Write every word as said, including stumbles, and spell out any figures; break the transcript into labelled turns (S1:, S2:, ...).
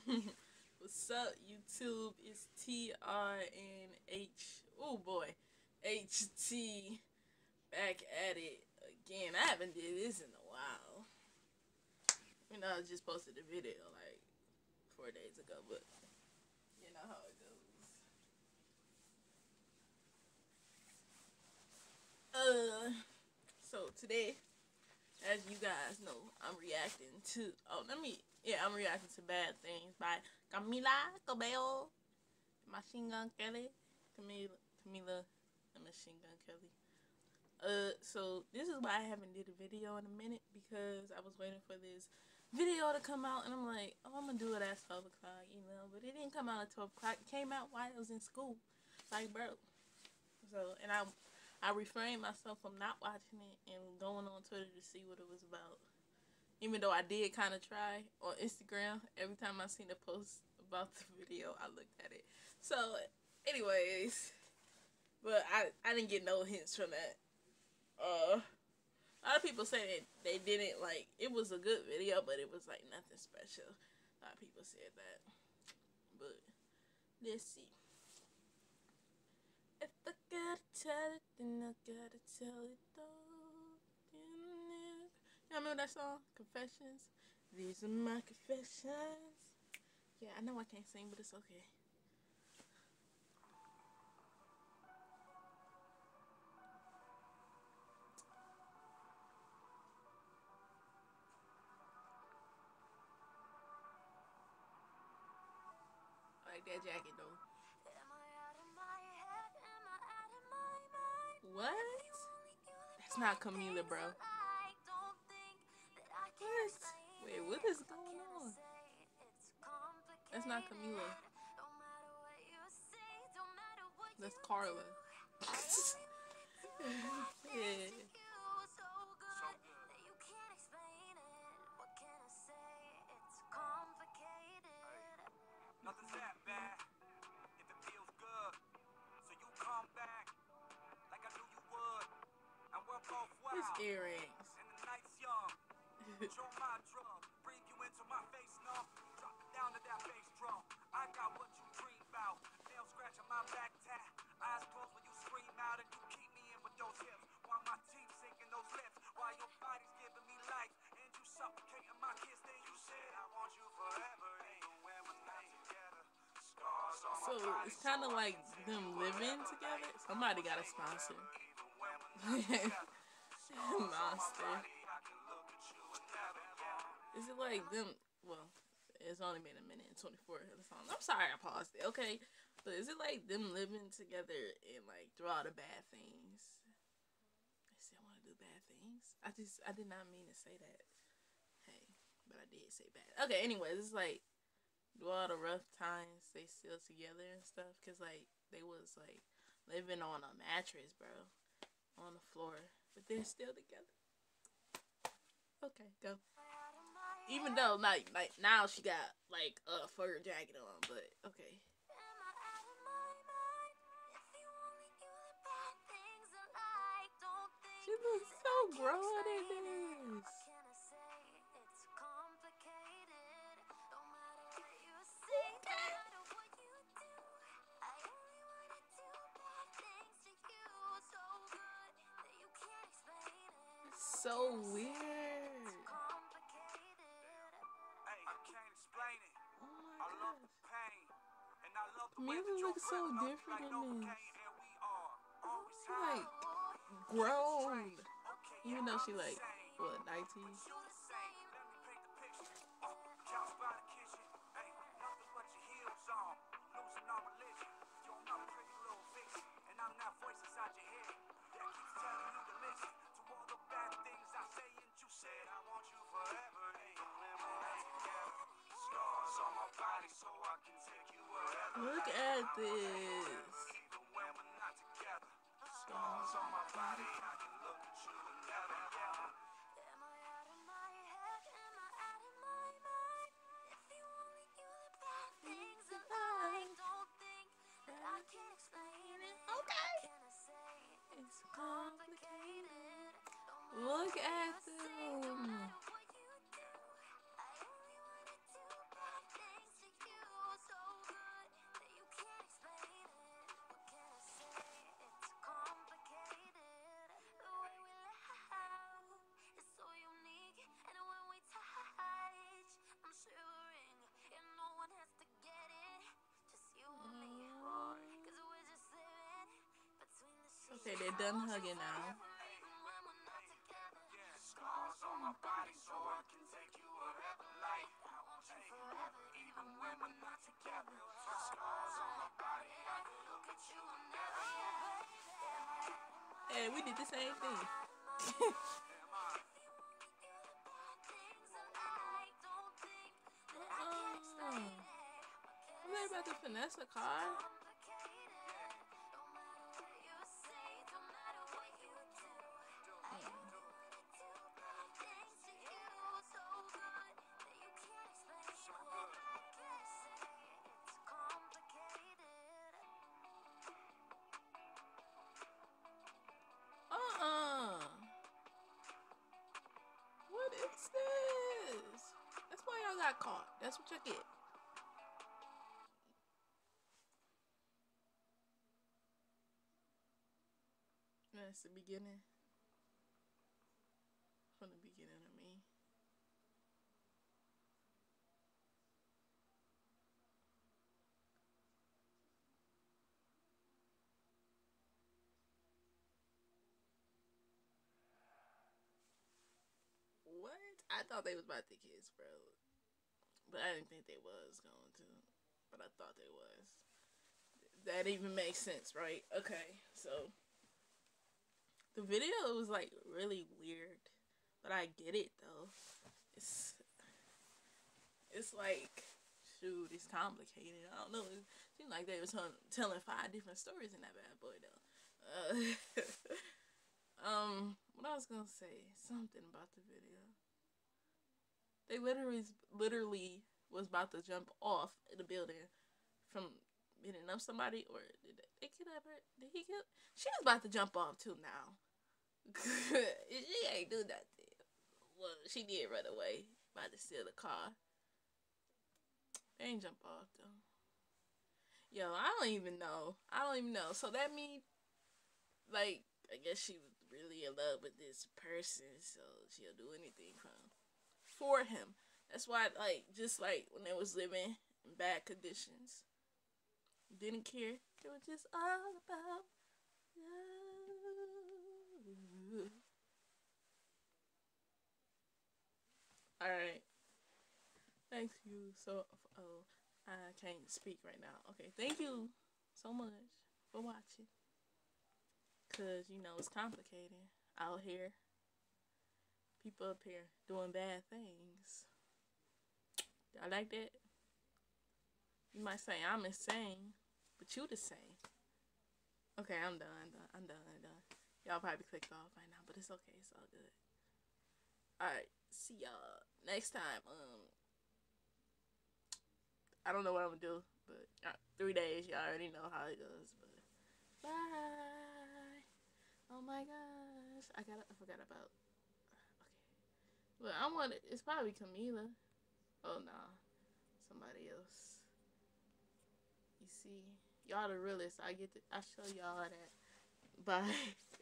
S1: What's up, YouTube? It's T R N H. Oh boy, H T back at it again. I haven't did this in a while. You know, I just posted a video like four days ago, but you know how it goes. Uh, so today, as you guys know, I'm reacting to. Oh, let me. Yeah, I'm reacting to Bad Things by Camila Cabello and Machine Gun Kelly. Camila, Camila and Machine Gun Kelly. Uh, so this is why I haven't did a video in a minute, because I was waiting for this video to come out, and I'm like, oh, I'm gonna do it at twelve o'clock, you know. But it didn't come out at twelve o'clock. It came out while I was in school, like, bro. So, and I, I refrained myself from not watching it and going on Twitter to see what it was about. Even though I did kind of try on Instagram, every time I seen a post about the video, I looked at it. So, anyways, but I, I didn't get no hints from that. Uh, a lot of people say that they didn't like. It was a good video, but it was like nothing special. A lot of people said that, but let's see. If I gotta tell it, then I gotta tell it all. Y'all remember that song, Confessions? These are my confessions. Yeah, I know I can't sing, but it's okay. I like that jacket though. What? That's not Camila, bro. What? Wait, what is going on? That's not Camila. That's Carla. Yeah.
S2: Nothing's that bad if it feels good. So you come back like I knew you would. And we're both wild.
S1: His earrings.
S2: And the night's young. Show my drug. Breathe you into my face, no. Drop it down to that bass drum. I got what you dream about. Nail scratch on my back tat. Eyes closed when you scream out, and you keep me in with those hips. While my teeth sinking those lips. While your body's giving me life. And you suffocating my kiss. Then you said I want you forever. Even when we're not together.
S1: So it's kind of like them living together. Somebody got a sponsor. Monster. Is it like them? Well, it's only been a minute and twenty-four of the song. I'm sorry I paused it. Okay, but is it like them living together and like through all the bad things? They still want to do bad things. I just I did not mean to say that. Hey, but I did say bad. Okay, anyways, it's like through all the rough times, they still together and stuff. Cause like they was like living on a mattress, bro, on the floor, but they're still together. Okay, go. Even though like like now she got like a fur jacket on, but okay. She looks so grown in this. So weird. Oh my gosh. Camila looks so different in this. She like grown. Even though she like, what, nineteen? Look at this. Scars on my body. Okay. It's complicated. Look at them. Okay, they're done hugging now.
S2: Scars on my body so I can take you wherever life. I want you forever, even when we're not together. Scars on my body, I can look at you whenever.
S1: Hey, we did the same thing. Oh. Was they about to finesse a car? Uh-uh. What is this? That's why y'all got caught. That's what y'all get. That's the beginning. From the beginning of me. What? I thought they was about to kiss, bro. But I didn't think they was going to. But I thought they was. That even makes sense, right? Okay, so the video was like really weird, but I get it though. It's it's like, shoot, it's complicated. I don't know. It seemed like they was telling five different stories in that bad boy though. Uh, um, what I was gonna say, something about the video. They literally, literally was about to jump off the building from beating up somebody, or did they kidnap her? Did he kill? She was about to jump off too now. She ain't do nothing. Well, she did run away, about to steal the car. They ain't jump off though. Yo, I don't even know. I don't even know. So that means, like, I guess she was really in love with this person, so she'll do anything from for him. That's why, like, just like when they was living in bad conditions, didn't care. It was just all about love. All right. Thank you. So, oh, I can't speak right now. Okay, thank you so much for watching. Cause you know it's complicated out here. People up here doing bad things. I like that. You might say I'm insane, but you the same. Okay, I'm done. I'm done. I'm done. I'm done. Y'all probably clicked off right now, but it's okay. It's all good. All right. See y'all next time. Um, I don't know what I'm gonna do, but uh, three days. Y'all already know how it goes. But bye. Oh my gosh, I got. I forgot about. Okay, but I want. It's probably Camila. Oh no, nah. Somebody else. You see, y'all the realest. I get. To, I show y'all that. Bye.